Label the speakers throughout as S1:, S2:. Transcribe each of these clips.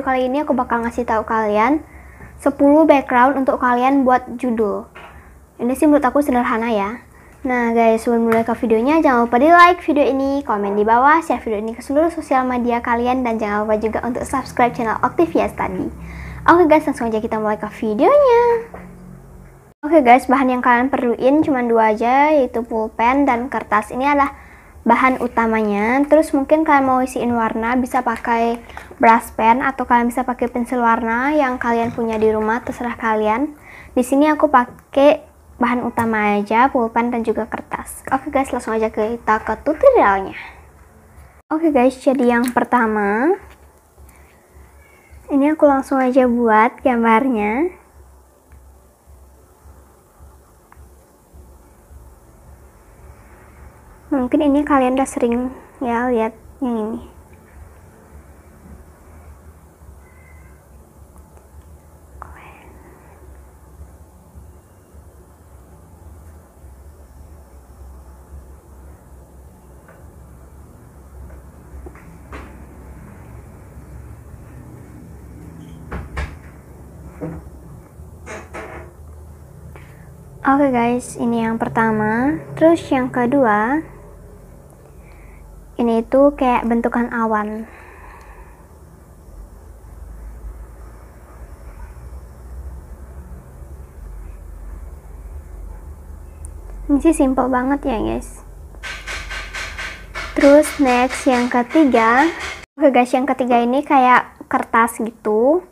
S1: video kali ini aku bakal ngasih tahu kalian 10 background untuk kalian buat judul. Ini sih menurut aku sederhana ya. Nah guys, sebelum mulai ke videonya, jangan lupa di like video ini, komen di bawah, share video ini ke seluruh sosial media kalian, dan jangan lupa juga untuk subscribe channel Octavia Study. Oke guys, langsung aja kita mulai ke videonya. Oke guys, bahan yang kalian perluin cuma 2 aja, yaitu pulpen dan kertas. Ini adalah bahan utamanya. Terus mungkin kalian mau isiin warna, bisa pakai brush pen atau kalian bisa pakai pensil warna yang kalian punya di rumah, terserah kalian. Di sini aku pakai bahan utama aja, pulpen dan juga kertas. Oke guys, langsung aja kita ke tutorialnya. Oke guys, jadi yang pertama ini aku langsung aja buat gambarnya. Mungkin ini kalian udah sering ya lihat yang ini. Oke guys, ini yang pertama. Terus yang kedua, ini tuh kayak bentukan awan. Ini sih simple banget ya guys. Terus next yang ketiga. Oke guys, yang ketiga ini kayak kertas gitu.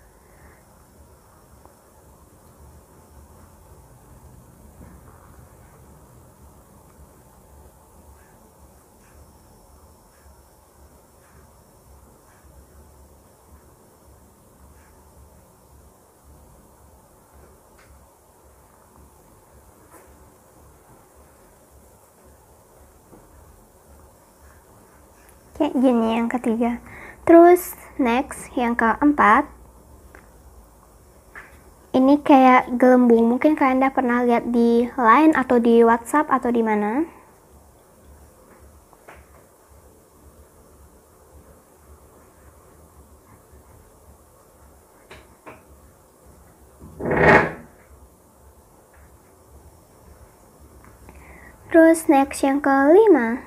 S1: Kayak gini yang ketiga. Terus next yang keempat, ini kayak gelembung. Mungkin kalian udah pernah lihat di Line atau di WhatsApp atau di mana. Terus next yang kelima,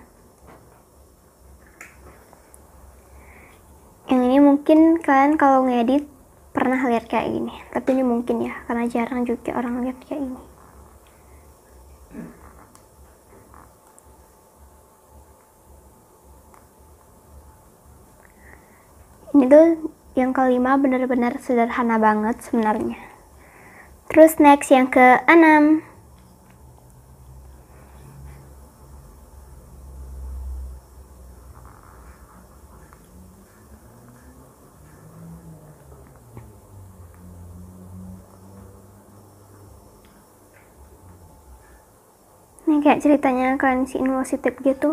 S1: yang ini mungkin kalian kalau ngedit pernah lihat kayak gini, tapi ini mungkin ya karena jarang juga orang lihat kayak ini. Ini tuh yang kelima, benar-benar sederhana banget sebenarnya. Terus next yang keenam, ini kayak ceritanya kalian isiin positif gitu.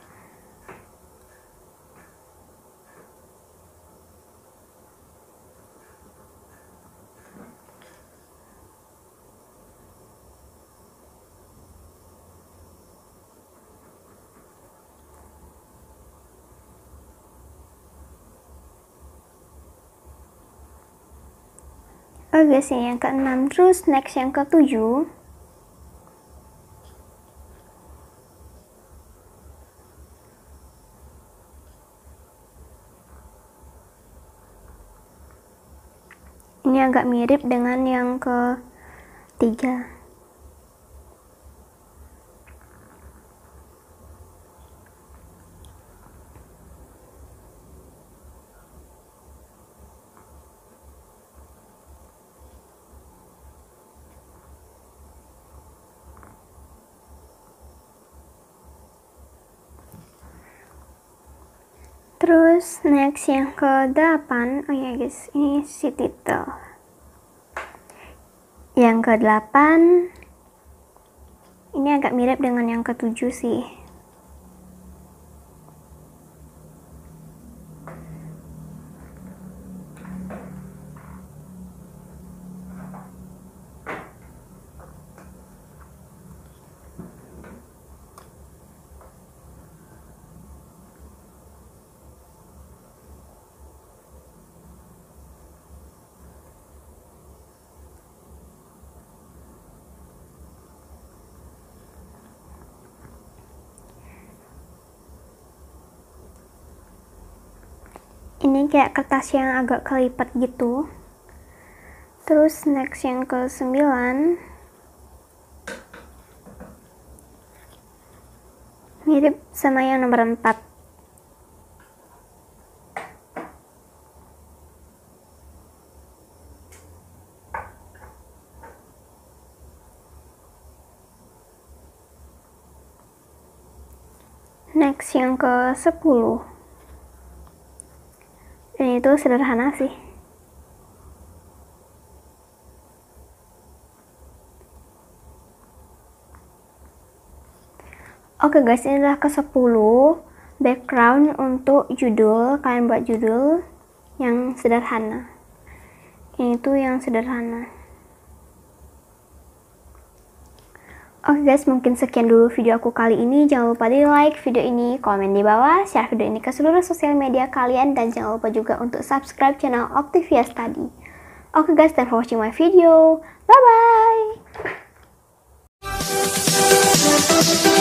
S1: Oke guys, ini yang keenam. Terus next yang ketujuh, ini agak mirip dengan yang ketiga. Terus next yang ke-8, oh ya guys, ini si titel. Yang ke-8, ini agak mirip dengan yang ke-7 sih. Ini kayak kertas yang agak kelipat gitu. Terus next yang ke-9, mirip sama yang nomor 4. Next yang ke-10. Ini tuh sederhana sih. Oke guys, ini adalah ke-10 background untuk judul. Kalian buat judul yang sederhana. Ini tuh yang sederhana. Oke guys, mungkin sekian dulu video aku kali ini. Jangan lupa di like video ini, komen di bawah, share video ini ke seluruh sosial media kalian, dan jangan lupa juga untuk subscribe channel Octavia Study. Oke guys, thanks for watching my video. Bye bye.